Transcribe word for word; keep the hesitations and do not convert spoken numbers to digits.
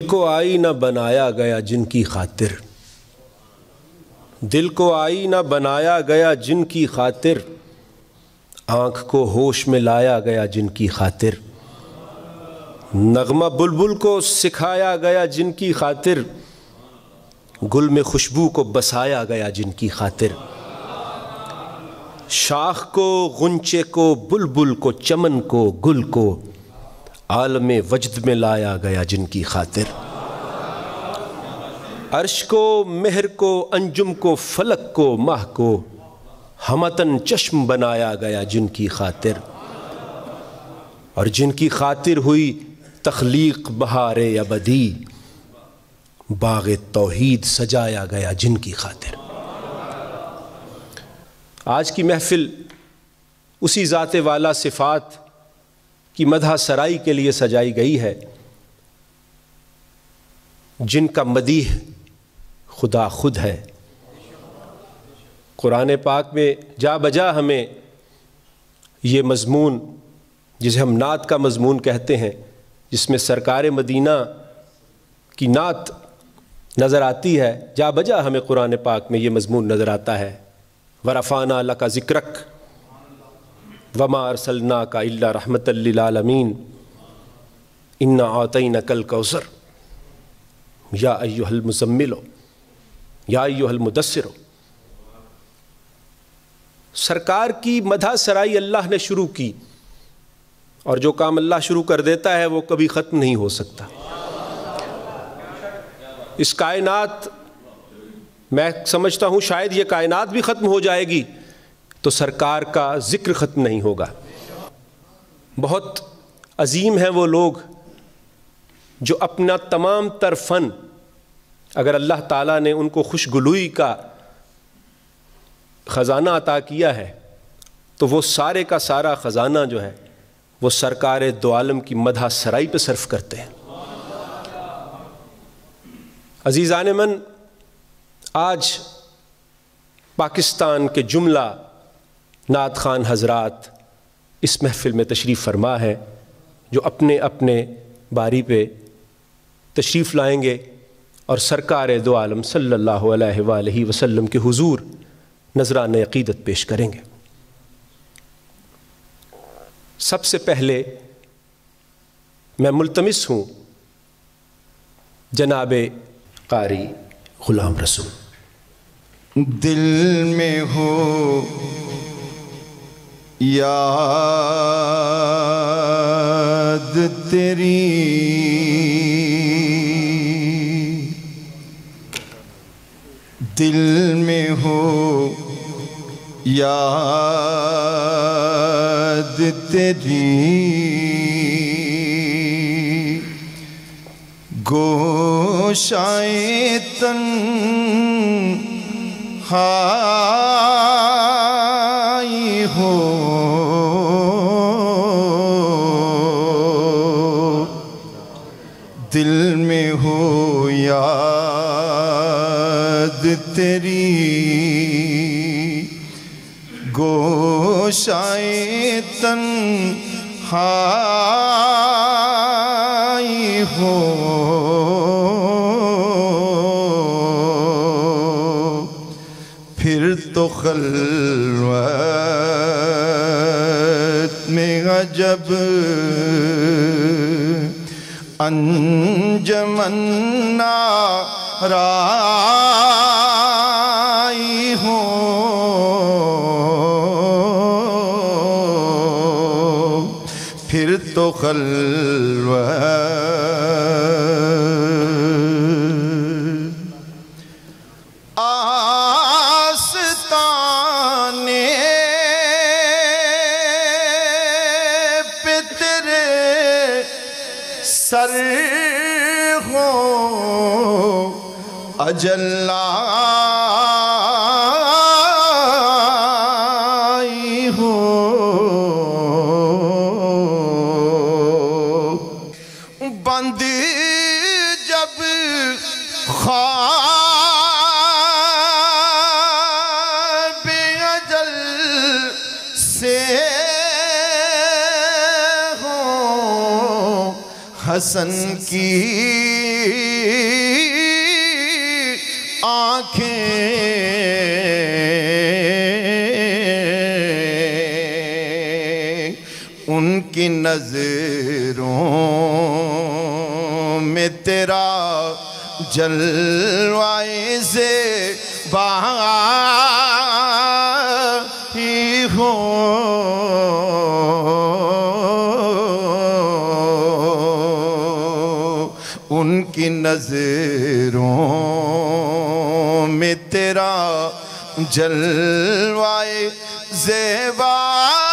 को आईना बनाया गया जिनकी खातिर, दिल को आईना बनाया गया जिनकी खातिर, आँख को होश में लाया गया जिनकी खातिर, नगमा बुलबुल को सिखाया गया जिनकी खातिर, गुल में खुशबू को बसाया गया जिनकी खातिर, शाख को गुंचे को बुलबुल को चमन को गुल को आलमे वजद में लाया गया जिनकी खातिर, अर्श को मेहर को अंजुम को फलक को माह को हमतन चश्म बनाया गया जिनकी खातिर, और जिनकी खातिर हुई तख्लीक बहारे अबदी, बाग़े तौहीद सजाया गया जिनकी खातिर। आज की महफिल उसी ज़ाते वाला सिफ़ात की मदह सराई के लिए सजाई गई है, जिनका मदीह खुदा खुद है। कुरान पाक में जा बजा हमें ये मज़मून, जिसे हम नात का मज़मून कहते हैं, जिसमें सरकार मदीना की नात नज़र आती है, जा बजा हमें कुरान पाक में ये मज़मून नज़र आता है, वरफ़ाना लका ज़िक्रक वमा अरसलना का इल्ला रहमतल लिल आलमीन इन्ना आतैना कल कौसर या अय्युहल मुज़म्मिलो या अय्युहल मुदस्सिरो। सरकार की मदह सराई अल्लाह ने शुरू की, और जो काम अल्लाह शुरू कर देता है वो कभी ख़त्म नहीं हो सकता। इस कायनात, मैं समझता हूँ शायद ये कायनात भी ख़त्म हो जाएगी तो सरकार का ज़िक्र ख़त्म नहीं होगा। बहुत अजीम हैं वो लोग जो अपना तमाम तर फ़न, अगर अल्लाह ताला ने उनको खुशगुलूई का ख़जाना अता किया है तो वो सारे का सारा ख़जाना जो है वो सरकार दो आलम की मदह सराई पे सर्फ करते हैं। अज़ीज़ान मन, आज पाकिस्तान के जुमला नात खान हज़रात इस महफ़िल में तशरीफ़ फरमा है, जो अपने अपने बारी पे तशरीफ़ लाएंगे और सरकार दो आलम सल्लल्लाहु अलैहि वसल्लम के हुज़ूर नज़रान अक़ीदत पेश करेंगे। सबसे पहले मैं मुल्तमिस हूँ जनाबे कारी ग़ुलाम रसूल, दिल में हो याद तेरी, दिल में हो याद तेरी, गोशाए तन हाई हो, दिल में हो याद तेरी, गोशाए तन हाई हो, फिर तो खल्वत में अजब अंजमन नाराई हो, फिर तो खल्वत आस्ताने पे तेरे सर हो अजल्लाई हो, बंद जब ख्वाब अजल से हो, हसन की आँखें उनकी नजरों में तेरा जलवाए से बाही हो। उनकी नजरों में तेरा जलवाए ज़ेबा